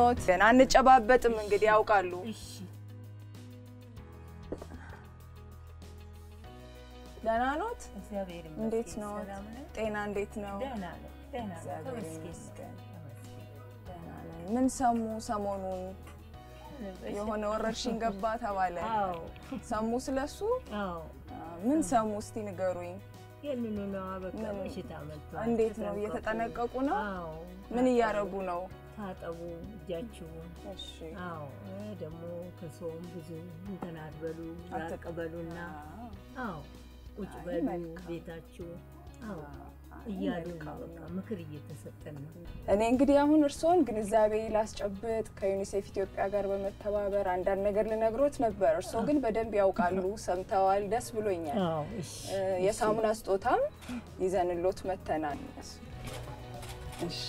ኖት ገና አንጨባበጥም እንግዲህ ያውቃሉ እሺ ደህና ኖት እግዚአብሔር ይመስገን እንዴት ነው ጤና እንዴት ነው ደህና ተመስገን ምን ሰሞኑን የሆነ ወረርሽኝ ገባ ተባለ አዎ ሰሙ ስለሱ አዎ ምን ሰሙ እስቲ ንገሩኝ የምን ነው በቃ በሽታ መጣ እንዴት ነው እየተጠነቀቁ ነው አዎ ምን ያረጉ ነው ታጠቡ እጃችሁ እሺ አዎ ደግሞ ከሰውም ብዙ እንተናርበሉ ያቀበሉና አዎ ቁጭ በሉ ቤታችሁ አዎ እያሉ በቃ ምክር እየተሰጠን ነው እኔ እንግዲህ አሁን እርሶን ግንዛቤ ላስጨብጥ ከዩኒሴፍ ኢትዮጵያ ጋር በመተባበር አንዳንድ ነገር ልነግሮት ነበር እርሶ ግን በደንብ ያውቃሉ ሰምተዋል ደስ ብሎኛል አዎ እሺ የሳሙና ስጦታም ይዘንሎት መተናል እሺ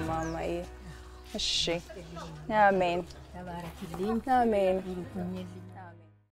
Amen. تبارك الله Amen.